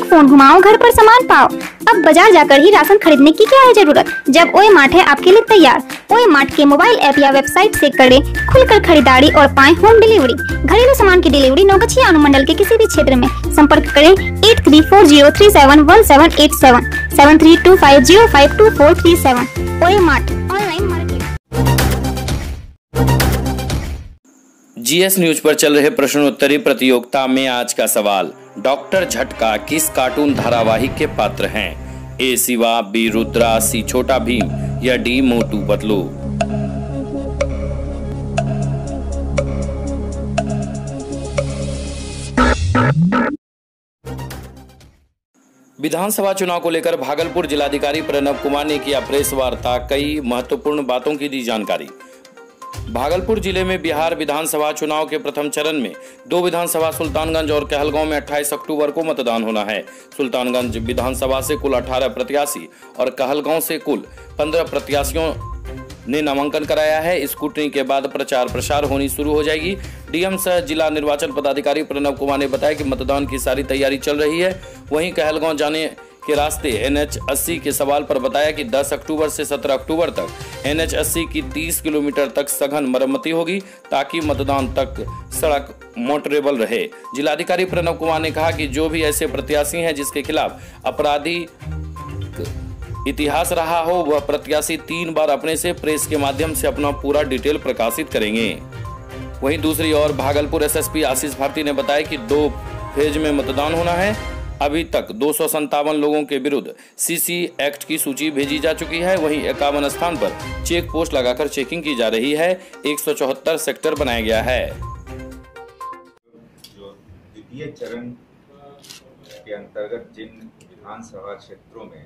Phone घुमाओ, घर पर सामान पाओ। अब बाजार जाकर ही राशन खरीदने की क्या है जरूरत, जब ओए मार्ट है आपके लिए तैयार। ओए मार्ट के मोबाइल ऐप या वेबसाइट से करें खुलकर खरीदारी और पाएं होम डिलीवरी। घरेलू सामान की डिलीवरी नौगछिया अनुमंडल के किसी भी क्षेत्र में। संपर्क करें 8340371787 7325052437। ओए mart online market. GS news पर चल रहे प्रश्नोत्तरी प्रतियोगिता में आज का सवाल, डॉक्टर झटका किस कार्टून धारावाहिक के पात्र हैं? A Shiva, B Rudra, C Chhota Bheem या डी मोटू पतलू? विधानसभा चुनाव को लेकर भागलपुर जिलाधिकारी प्रणव कुमार ने किया प्रेस वार्ता, कई महत्वपूर्ण बातों की दी जानकारी। भागलपुर जिले में बिहार विधानसभा चुनाव के प्रथम चरण में 2 विधानसभा सुल्तानगंज और कहलगांव में 28 अक्टूबर को मतदान होना है। सुल्तानगंज विधानसभा से कुल 18 प्रत्याशी और कहलगांव से कुल 15 प्रत्याशियों ने नामांकन कराया है। स्कूटनी के बाद प्रचार प्रसार होनी शुरू हो जाएगी। डीएम सह जिला निर्वाचन पदाधिकारी प्रणव कुमार ने बताया कि मतदान की सारी तैयारी चल रही है। वहीं कहलगांव जाने के रास्ते NH 80 के सवाल पर बताया कि 10 अक्टूबर से 17 अक्टूबर तक NH 80 की 30 किलोमीटर तक सघन मरम्मती होगी ताकि मतदान तक सड़क मोटरेबल रहे। जिलाधिकारी प्रणव कुमार ने कहा कि जो भी ऐसे प्रत्याशी हैं जिसके खिलाफ आपराधिक इतिहास रहा हो, वह प्रत्याशी 3 बार अपने से प्रेस के माध्यम से अपना पूरा डिटेल प्रकाशित करेंगे। वहीं दूसरी ओर भागलपुर SSP आशीष भारती ने बताया कि 2 फेज में मतदान होना है। अभी तक 257 लोगों के विरुद्ध CC एक्ट की सूची भेजी जा चुकी है। वहीं 51 स्थान पर चेक पोस्ट लगाकर चेकिंग की जा रही है। 174 सेक्टर बनाया गया है। जो द्वितीय चरण के अंतर्गत जिन विधानसभा क्षेत्रों में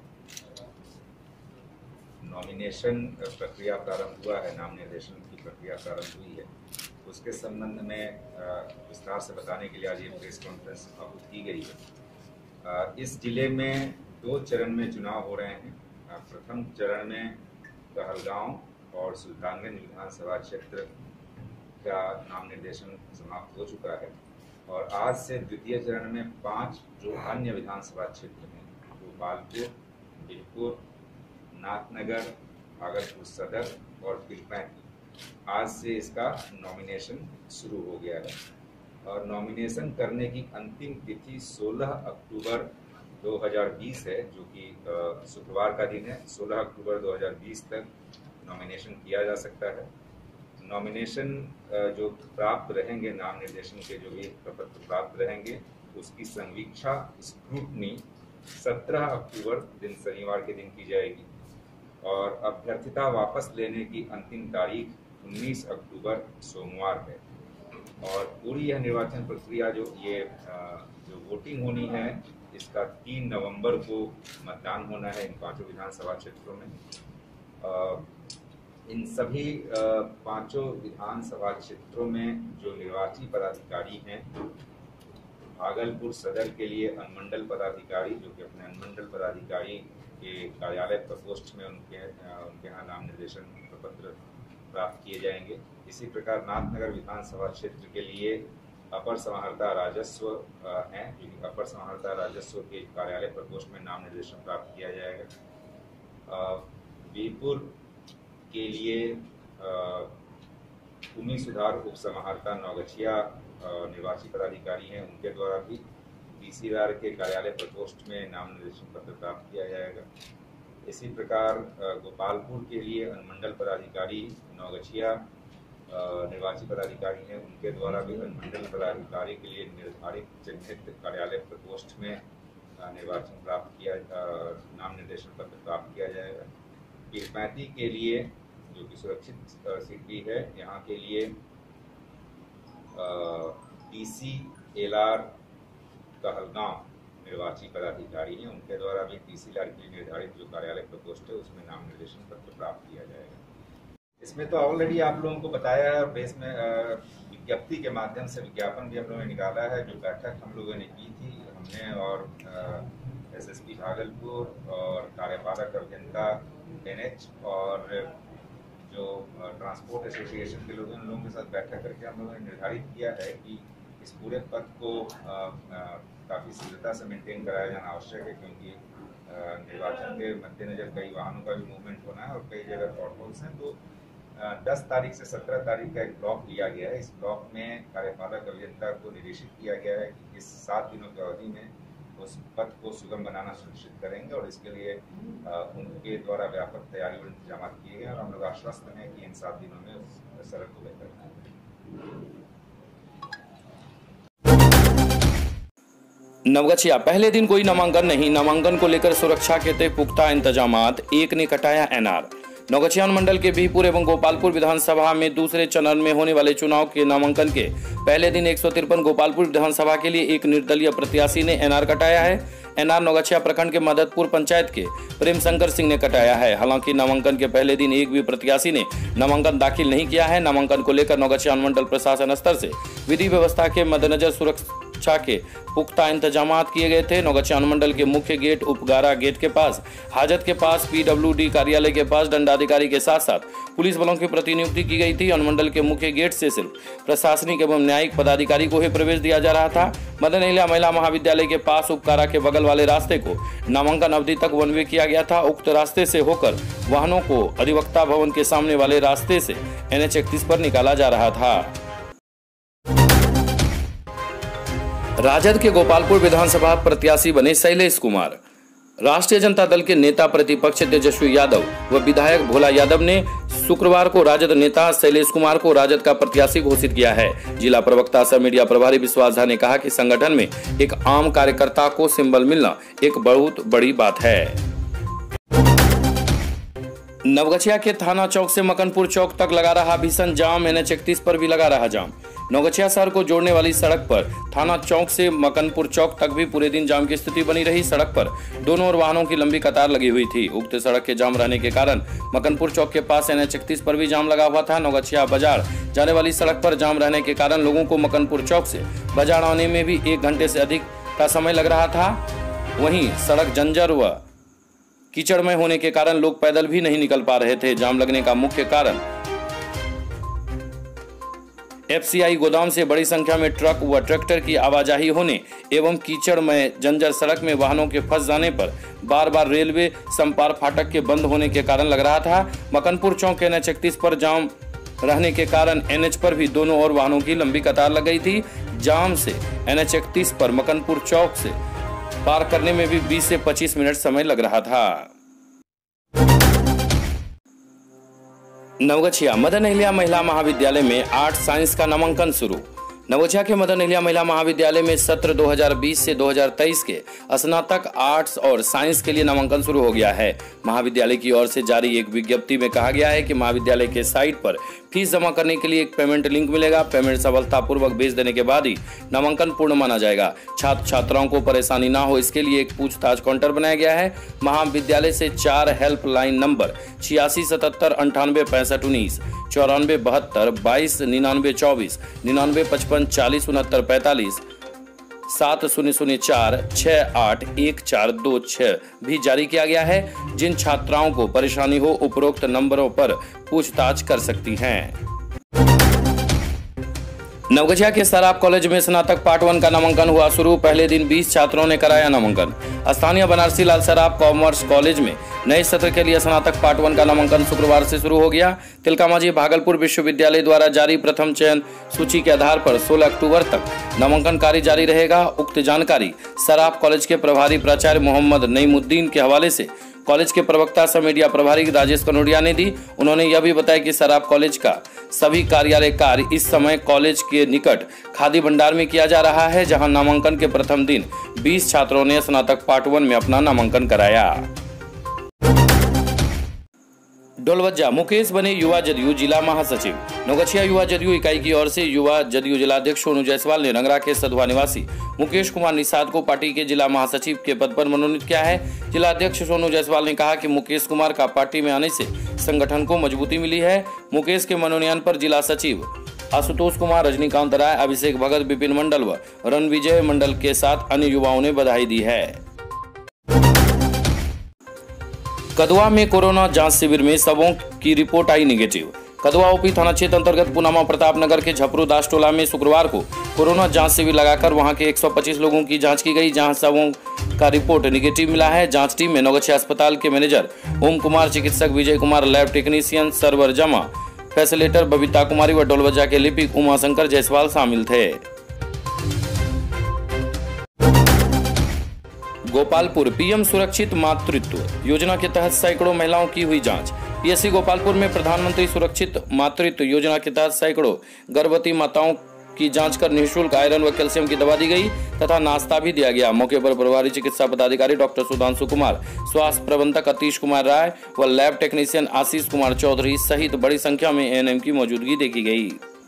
नॉमिनेशन प्रक्रिया प्रारंभ हुआ है, नाम निर्देशन की प्रक्रिया प्रारंभ हुई है, उसके संबंध में विस्तार से बताने के लिए आज ये प्रेस कॉन्फ्रेंस आहूत की गई है। इस जिले में 2 चरण में चुनाव हो रहे हैं। प्रथम चरण में कहलगांव और सुल्तानगंज विधानसभा क्षेत्र का नाम निर्देशन समाप्त हो चुका है और आज से द्वितीय चरण में 5 जो अन्य विधानसभा क्षेत्र हैं, गोपालपुर, बीरपुर, नाथनगर, भागलपुर सदर और पीरपैंती, आज से इसका नॉमिनेशन शुरू हो गया है और नॉमिनेशन करने की अंतिम तिथि 16 अक्टूबर 2020 है, जो कि शुक्रवार का दिन है। 16 अक्टूबर 2020 तक नॉमिनेशन किया जा सकता है। नॉमिनेशन जो प्राप्त रहेंगे, नाम निर्देशन के जो भी प्रपत्र प्राप्त रहेंगे, उसकी संवीक्षा स्क्रूटनी 17 अक्टूबर दिन शनिवार के दिन की जाएगी और अभ्यर्थिता वापस लेने की अंतिम तारीख 19 अक्टूबर सोमवार है। और पूरी यह निर्वाचन प्रक्रिया जो वोटिंग होनी है, इसका 3 नवंबर को मतदान होना है इन 5 विधानसभा क्षेत्रों में। इन सभी 5 विधानसभा क्षेत्रों में जो निर्वाची पदाधिकारी हैं, भागलपुर सदर के लिए अनुमंडल पदाधिकारी, जो कि अपने अनुमंडल पदाधिकारी के कार्यालय प्रकोष्ठ में उनके यहाँ नाम निर्देशन प्रपत्र प्राप्त किए जाएंगे। इसी प्रकार नाथनगर विधानसभा क्षेत्र के लिए अपर समाहर्ता राजस्व हैं, जो कि अपर समाहर्ता राजस्व के कार्यालय प्रकोष्ठ में नाम निर्देशन प्राप्त किया जाएगा। बीरपुर के लिए भूमि सुधार उप समाहर्ता नौगछिया निर्वाची पदाधिकारी हैं, उनके द्वारा भी DCR के कार्यालय प्रकोष्ठ में नाम निर्देशन पत्र प्राप्त किया जाएगा। इसी प्रकार गोपालपुर के लिए अनुमंडल पदाधिकारी नौगछिया निर्वाची पदाधिकारी हैं, उनके द्वारा भी अनुमंडल पदाधिकारी के लिए निर्धारित चिन्हित कार्यालय प्रकोष्ठ में निर्वाचन नाम निर्देशन पत्र प्राप्त किया जाएगा। पीरपैंती के लिए, जो कि सुरक्षित सीट भी है, यहाँ के लिए DCLR कहलगांव निर्वाची पदाधिकारी हैं, उनके द्वारा भी DCLR के निर्धारित जो कार्यालय प्रकोष्ठ है उसमें नाम निर्देशन पत्र प्राप्त किया जाएगा। इसमें तो ऑलरेडी आप लोगों को बताया है, प्रेस में विज्ञप्ति के माध्यम से विज्ञापन भी हम लोगों ने निकाला है। जो बैठक हम लोगों ने की थी, हमने और SSP भागलपुर और कार्यपालक अभियंता NH और जो ट्रांसपोर्ट एसोसिएशन के लोगों के साथ बैठक करके हम लोगों ने निर्धारित किया है कि इस पूरे पथ को काफ़ी शीघ्रता से मेंटेन कराया जाना आवश्यक है, क्योंकि निर्वाचन के मद्देनजर कई वाहनों का भी मूवमेंट होना है और कई जगह पॉटहोल्स हैं। तो 10 तारीख से 17 तारीख का एक ब्लॉक लिया गया है। इस ब्लॉक में कार्यपालक अभियंता को निर्देशित किया गया है कि इस 7 दिनों की अवधि में उस पथ को सुगम बनाना सुनिश्चित करेंगे और इसके लिए उनके द्वारा व्यापक तैयारी और इंतजाम किए गए और हम लोग आश्वस्त हैं कि इन 7 दिनों में उस सड़क को बेहतर बनाएंगे। नवगछिया, पहले दिन कोई नामांकन नहीं, नामांकन को लेकर सुरक्षा के थे पुख्ता इंतजामात, एक ने कटाया एनआर। नवगछिया मंडल के बीहपुर एवं गोपालपुर विधानसभा में दूसरे चरण में होने वाले चुनाव के नामांकन के पहले दिन 153 गोपालपुर विधानसभा के लिए एक निर्दलीय प्रत्याशी ने एनआर कटाया है। एनआर नवगछिया प्रखंड के मददपुर पंचायत के प्रेम शंकर सिंह ने कटाया है। हालांकि नामांकन के पहले दिन एक भी प्रत्याशी ने नामांकन दाखिल नहीं किया है। नामांकन को लेकर नवगछिया मंडल प्रशासन स्तर से विधि व्यवस्था के मद्देनजर सुरक्षा के पुख्ता इंतजाम किए गए थे। नवगछिया अनुमंडल के मुख्य गेट, उपगारा गेट के पास, हाजत के पास, पीडब्ल्यूडी कार्यालय के पास दंडाधिकारी के साथ साथ पुलिस बलों की प्रतिनियुक्ति की गई थी। अनुमंडल के मुख्य गेट से सिर्फ प्रशासनिक एवं न्यायिक पदाधिकारी को ही प्रवेश दिया जा रहा था। मदन एलिया महिला महाविद्यालय के पास उपकारा के बगल वाले रास्ते को नामांकन अवधि तक वन वे किया गया था। उक्त रास्ते से होकर वाहनों को अधिवक्ता भवन के सामने वाले रास्ते से NH 31 पर निकाला जा रहा था। राजद के गोपालपुर विधानसभा प्रत्याशी बने शैलेश कुमार। राष्ट्रीय जनता दल के नेता प्रतिपक्ष तेजस्वी यादव व विधायक भोला यादव ने शुक्रवार को राजद नेता शैलेश कुमार को राजद का प्रत्याशी घोषित किया है। जिला प्रवक्ता सह मीडिया प्रभारी विश्वास झा ने कहा कि संगठन में एक आम कार्यकर्ता को सिंबल मिलना एक बहुत बड़ी बात है। नवगछिया के थाना चौक से मकनपुर चौक तक लगा रहा भीषण जाम, NH 31 पर भी लगा रहा जाम। नवगछिया शहर को जोड़ने वाली सड़क पर थाना चौक से मकनपुर चौक तक भी पूरे दिन जाम की स्थिति बनी रही। सड़क पर दोनों ओर वाहनों की लंबी कतार लगी हुई थी। उक्त सड़क के जाम रहने के कारण मकनपुर चौक के पास NH 31 पर भी जाम लगा हुआ था। नवगछिया बाजार जाने वाली सड़क पर जाम रहने के कारण लोगों को मकनपुर चौक से बाजार आने में भी 1 घंटे से अधिक का समय लग रहा था। वहीं सड़क जंजर व कीचड़मय होने के कारण लोग पैदल भी नहीं निकल पा रहे थे। जाम लगने का मुख्य कारण FCI गोदाम से बड़ी संख्या में ट्रक व ट्रैक्टर की आवाजाही होने एवं कीचड़मय जंजर सड़क में वाहनों के फंस जाने पर बार बार रेलवे संपार फाटक के बंद होने के कारण लग रहा था। मकनपुर चौक NH 31 पर जाम रहने के कारण NH पर भी दोनों ओर वाहनों की लंबी कतार लग गई थी। जाम से NH 31 पर मकनपुर चौक से पार करने में भी 20 से 25 मिनट समय लग रहा था। नवगछिया मदन एलिया महिला महाविद्यालय में आर्ट साइंस का नामांकन शुरू। नवगछिया के मदन एलिया महिला महाविद्यालय में सत्र 2020 से 2023 के स्नातक आर्ट्स और साइंस के लिए नामांकन शुरू हो गया है। महाविद्यालय की ओर से जारी एक विज्ञप्ति में कहा गया है कि महाविद्यालय के साइट पर फीस जमा करने के लिए एक पेमेंट लिंक मिलेगा। पेमेंट सफलतापूर्वक भेज देने के बाद ही नामांकन पूर्ण माना जाएगा। छात्र छात्राओं को परेशानी ना हो इसके लिए एक पूछताछ काउंटर बनाया गया है। महाविद्यालय से 4 हेल्पलाइन नंबर 86 77 98 65 19 94 72 22 99 24 99 55 40 69 45 7004 68 1426 भी जारी किया गया है। जिन छात्राओं को परेशानी हो उपरोक्त नंबरों पर पूछताछ कर सकती हैं। नवगछिया के सराफ कॉलेज में स्नातक पार्ट 1 का नामांकन हुआ शुरू। पहले दिन 20 छात्रों ने कराया नामांकन। स्थानीय बनारसी लाल सराफ कॉमर्स कॉलेज में नए सत्र के लिए स्नातक पार्ट 1 का नामांकन शुक्रवार से शुरू हो गया। तिलकामाझी भागलपुर विश्वविद्यालय द्वारा जारी प्रथम चयन सूची के आधार पर 16 अक्टूबर तक नामांकन कार्य जारी रहेगा। उक्त जानकारी सराफ कॉलेज के प्रभारी प्राचार्य मोहम्मद नईमुद्दीन के हवाले से कॉलेज के प्रवक्ता सह मीडिया प्रभारी राजेश कनोडिया ने दी। उन्होंने यह भी बताया कि सराफ कॉलेज का सभी कार्यालय कार्य इस समय कॉलेज के निकट खादी भंडार में किया जा रहा है, जहां नामांकन के प्रथम दिन 20 छात्रों ने स्नातक पार्ट 1 में अपना नामांकन कराया। डोलवज्जा मुकेश बने युवा जदयू जिला महासचिव। नवगछिया युवा जदयू इकाई की ओर से युवा जदयू जिलाध्यक्ष सोनू जायसवाल ने रंगरा के सधवा निवासी मुकेश कुमार निषाद को पार्टी के जिला महासचिव के पद पर मनोनीत किया है। जिलाध्यक्ष सोनू जायसवाल ने कहा कि मुकेश कुमार का पार्टी में आने से संगठन को मजबूती मिली है। मुकेश के मनोनयन पर जिला सचिव आशुतोष कुमार, रजनीकांत राय, अभिषेक भगत, विपिन मंडल व रणविजय मंडल के साथ अन्य युवाओं ने बधाई दी है। कदवा में कोरोना जांच शिविर में सबों की रिपोर्ट आई नेगेटिव। कदवा ओपी थाना क्षेत्र अंतर्गत पुनामा प्रताप नगर के झपरू दास टोला में शुक्रवार को कोरोना जांच शिविर लगाकर वहां के 125 लोगों की जांच की गई, जहां सबों का रिपोर्ट निगेटिव मिला है। जांच टीम में नवगछिया अस्पताल के मैनेजर ओम कुमार, चिकित्सक Vijay Kumar, lab technician Sarwar Jama, facilitator Babita Kumari व डोलबज्जा के लिपिक उमाशंकर जायसवाल शामिल थे। गोपालपुर पीएम सुरक्षित मातृत्व योजना के तहत सैकड़ों महिलाओं की हुई जांच। पीएससी गोपालपुर में प्रधानमंत्री सुरक्षित मातृत्व योजना के तहत सैकड़ों गर्भवती माताओं की जांच कर निःशुल्क आयरन व कैल्शियम की दवा दी गई तथा नाश्ता भी दिया गया। मौके पर प्रभारी चिकित्सा पदाधिकारी डॉक्टर सुधांशु कुमार, स्वास्थ्य प्रबंधक अतीश कुमार राय व लैब टेक्नीशियन आशीष कुमार चौधरी सहित बड़ी संख्या में एएनएम की मौजूदगी देखी गई।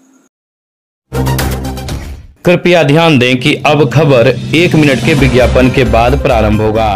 कृपया ध्यान दें कि अब खबर 1 मिनट के विज्ञापन के बाद प्रारंभ होगा।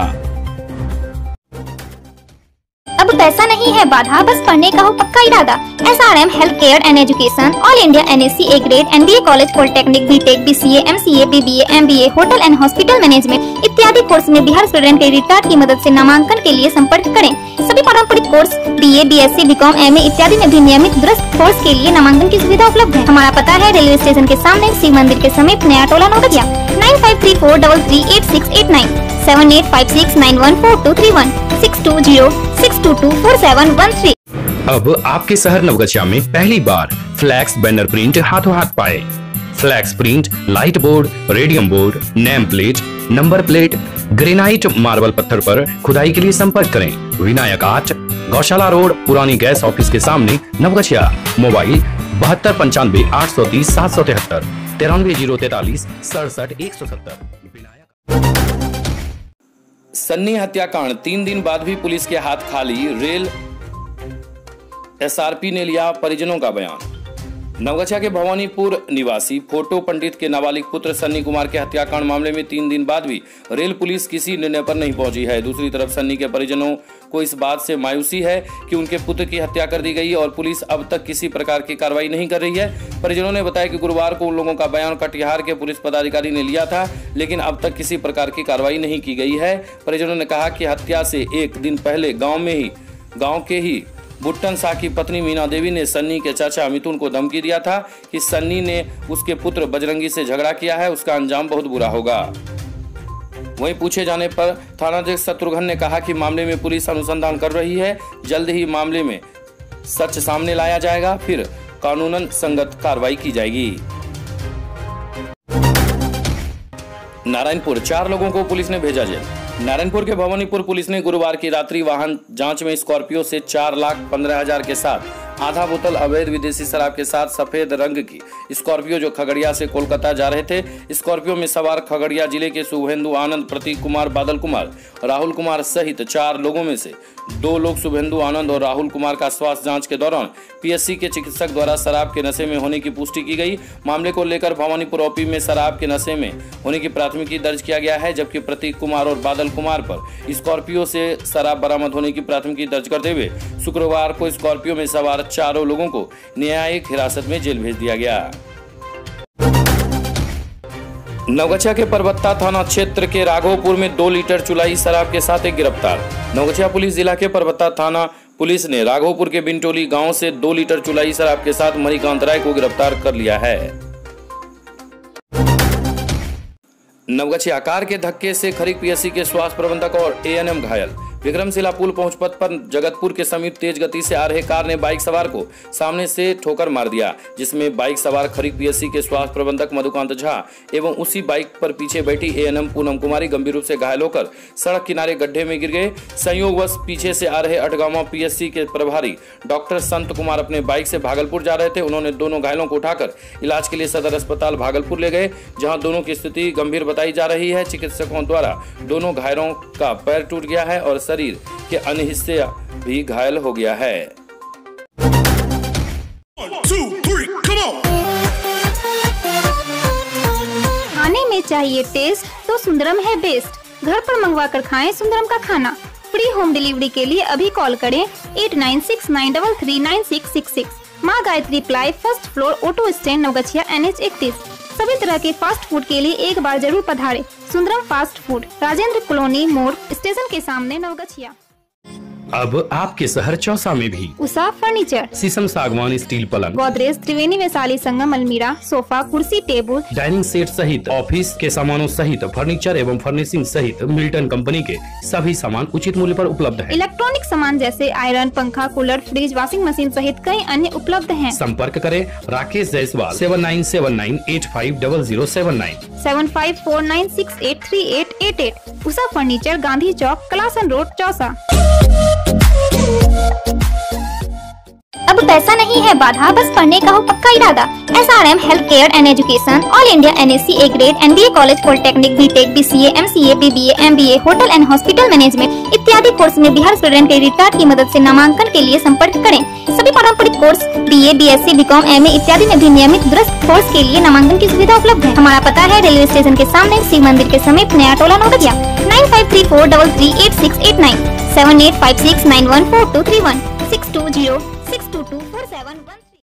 अब पैसा नहीं है बाधा, बस पढ़ने का हो पक्का इरादा। SRM health care and education, all India NSC A grade, MBA college, polytechnic, BTech, BCA, MCA, BBA, MBA, hotel and hospital management इत्यादि कोर्स में बिहार स्टूडेंट क्रेडिट कार्ड की मदद से नामांकन के लिए संपर्क करें। सभी पारंपरिक course BA, BSc, BCom, MA इत्यादि में भी नियमित दुरुस्त कोर्स के लिए नामांकन की सुविधा उपलब्ध है। हमारा पता है रेलवे स्टेशन के सामने, शिव मंदिर के समीप, नया टोला, नवगछिया। 9534338689, 7856914231, 6206224713। अब आपके शहर नवगछिया में पहली बार फ्लैक्स बैनर प्रिंट हाथों हाथ पाए। Flex print, light board, radium board, name plate, number plate, granite marble पत्थर पर खुदाई के लिए संपर्क करें। विनायक आर्ट, गौशाला रोड, पुरानी गैस ऑफिस के सामने, नवगछिया। मोबाइल 7295 830 773, 93 043 67 170। सन्नी हत्याकांड, 3 दिन बाद भी पुलिस के हाथ खाली, रेल SRP ने लिया परिजनों का बयान। नवगछिया के भवानीपुर निवासी फोटो पंडित के नाबालिग पुत्र सन्नी कुमार के हत्याकांड मामले में 3 दिन बाद भी रेल पुलिस किसी निर्णय पर नहीं पहुंची है। दूसरी तरफ सन्नी के परिजनों को इस बात से मायूसी है कि उनके पुत्र की हत्या कर दी गई और पुलिस अब तक किसी प्रकार की कार्रवाई नहीं कर रही है। परिजनों ने बताया कि गुरुवार को उन लोगों का बयान कटिहार के पुलिस पदाधिकारी ने लिया था, लेकिन अब तक किसी प्रकार की कार्रवाई नहीं की गई है। परिजनों ने कहा कि हत्या से 1 दिन पहले गाँव के ही बुट्टन शाह की पत्नी मीना देवी ने सन्नी के चाचा मिथुन को धमकी दिया था कि सन्नी ने उसके पुत्र बजरंगी से झगड़ा किया है, उसका अंजाम बहुत बुरा होगा। वहीं पूछे जाने पर थानाध्यक्ष शत्रुघ्न ने कहा कि मामले में पुलिस अनुसंधान कर रही है, जल्द ही मामले में सच सामने लाया जाएगा, फिर कानूनन संगत कार्रवाई की जाएगी। नारायणपुर, 4 लोगों को पुलिस ने भेजा जेल। नारायणपुर के भवानीपुर पुलिस ने गुरुवार की रात्रि वाहन जांच में स्कॉर्पियो से 4,15,000 के साथ आधा बोतल अवैध विदेशी शराब के साथ सफेद रंग की स्कॉर्पियो जो खगड़िया से कोलकाता जा रहे थे। स्कॉर्पियो में सवार खगड़िया जिले के शुभेंदु आनंद, प्रतीक कुमार, बादल कुमार, राहुल कुमार सहित 4 लोगों में से 2 लोग शुभेंदु आनंद और राहुल कुमार का स्वास्थ्य जांच के दौरान पीएससी के चिकित्सक द्वारा शराब के नशे में होने की पुष्टि की गई। मामले को लेकर भवानीपुर ओपी में शराब के नशे में होने की प्राथमिकी दर्ज किया गया है, जबकि प्रतीक कुमार और बादल कुमार पर स्कॉर्पियो से शराब बरामद होने की प्राथमिकी दर्ज करते हुए शुक्रवार को स्कॉर्पियो में सवार 4 लोगों को न्यायिक हिरासत में जेल भेज दिया गया। नवगछिया के परबत्ता थाना क्षेत्र के राघोपुर में 2 लीटर चुलाई शराब के साथ एक गिरफ्तार। नवगछिया पुलिस जिला के परबत्ता थाना पुलिस ने राघोपुर के बिनटोली गांव से 2 लीटर चुलाई शराब के साथ मणिकांत राय को गिरफ्तार कर लिया है। नवगछिया, कार के धक्के से खरीक पीएससी के स्वास्थ्य प्रबंधक और एएनएम घायल। विक्रमशिला पुल पहुंच पथ पर जगतपुर के समीप तेज गति से आ रहे कार ने बाइक सवार को सामने से ठोकर मार दिया, जिसमें बाइक सवार खरीक पीएससी के स्वास्थ्य प्रबंधक मधुकांत झा एवं उसी बाइक पर पीछे बैठी एएनएम पूनम कुमारी गंभीर रूप से घायल होकर सड़क किनारे गड्ढे में गिर गए। संयोगवश पीछे से आ रहे अटगामा पीएससी के प्रभारी डॉक्टर संत कुमार अपने बाइक से भागलपुर जा रहे थे। उन्होंने दोनों घायलों को उठाकर इलाज के लिए सदर अस्पताल भागलपुर ले गए, जहाँ दोनों की स्थिति गंभीर बताई जा रही है। चिकित्सकों द्वारा दोनों घायलों का पैर टूट गया है और शरीर के अन्य हिस्से भी घायल हो गया है। 1, 2, 3, come on! खाने में चाहिए टेस्ट तो सुंदरम है बेस्ट। घर पर मंगवा कर खाएं सुंदरम का खाना। फ्री होम डिलीवरी के लिए अभी कॉल करें 8969339666। माँ Gayatri ply, first floor, auto stand, Naugachia, NH 31। सभी तरह के फास्ट फूड के लिए एक बार जरूर पधारें। Sundaram fast food, Rajendra colony मोड़, स्टेशन के सामने, नवगछिया। अब आपके शहर चौसा में भी उषा फर्नीचर, शीशम सागवान स्टील पलंग, गोदरेज, त्रिवेणी वैशाली संगम अलमीरा, सोफा, कुर्सी, टेबल, डाइनिंग सेट सहित ऑफिस के सामानों सहित फर्नीचर एवं फर्निशिंग सहित मिल्टन कंपनी के सभी सामान उचित मूल्य पर उपलब्ध है। इलेक्ट्रॉनिक सामान जैसे आयरन, पंखा, कूलर, फ्रिज, वॉशिंग मशीन सहित कई अन्य उपलब्ध हैं। संपर्क करें राकेश जायसवाल 7979850079 7549683888। Usha furniture, Gandhi Chowk, Kalasan road, Chausa. अब पैसा नहीं है बाधा, बस पढ़ने का हो पक्का इरादा। SRM health care and education, all India NSC A grade, MBA college, polytechnic, BTech, BCA, MCA, BBA, MBA, hotel and hospital management इत्यादि कोर्स में बिहार स्टूडेंट क्रेडिट कार्ड की मदद से नामांकन के लिए संपर्क करें। सभी पारंपरिक course BA, BSc, BCom, MA इत्यादि में भी नियमित दुरुस्त कोर्स के लिए नामांकन की सुविधा उपलब्ध है। हमारा पता है रेलवे स्टेशन के सामने, शिव मंदिर के समीप, नया टोला, नौगढ़िया। 9534338689 7856914231 620 6224713।